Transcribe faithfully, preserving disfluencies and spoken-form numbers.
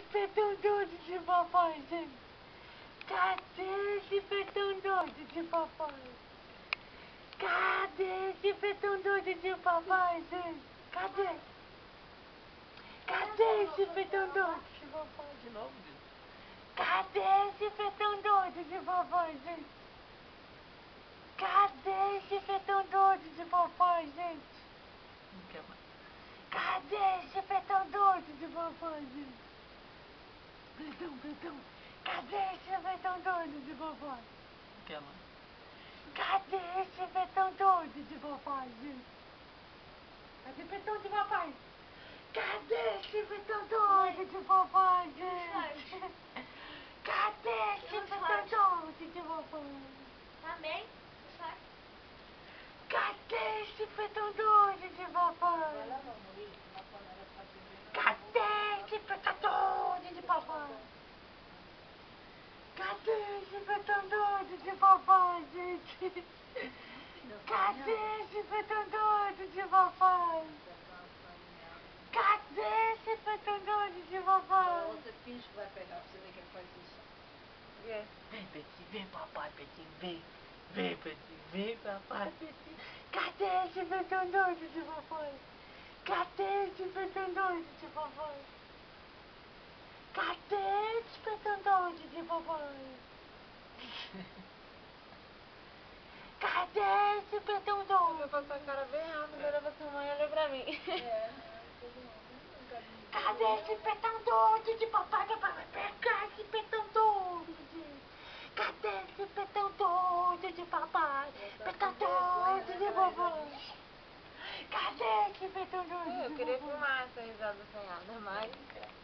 petão doido de papai, gente? Cadê esse petão doido de papai? Cadê esse petão doido de papai, gente? Cadê? Cadê esse petão doido de papai? De novo, Deus. Cadê esse petão doido de papai, gente? Cadê esse petão doido de papai, gente? Não quer mais. Cadê esse petão doido de papai, gente? Petão, petão. Cadê esse petão doido de papai? Não quer mais. Cadê esse petão doido de papai, gente? Cadê o petão de papai? Cadê esse petão doido de papai, gente? Cadê esse petão doido de papai? Amém? Cadê esse petão doido de papai? Cadê esse petão doido de papai? Cadê esse petão doido de papai, gente? Cadê esse petão doido de papai? Cadê esse petão doido de papai? Você finge que vai pegar pra você ver que ele faz isso. Vem, vem, Petinho, vem, papai, Petinho, vem. Vem, Petinho, vem, papai, Petinho. Cadê esse petão doido de papai? Cadê esse petão doido de papai? Cadê esse petão doido de papai? Cadê esse petão Eu doido? faço a cara bem rápido, olha pra sua mãe, olha pra mim. É. Cadê esse petão doido de papai? Papai vai pegar esse petão doido, gente. Cadê esse petão doido de papai? Petão doido de papai. Cadê esse petão doido de papai? Eu queria filmar essa risada sonhada, mas...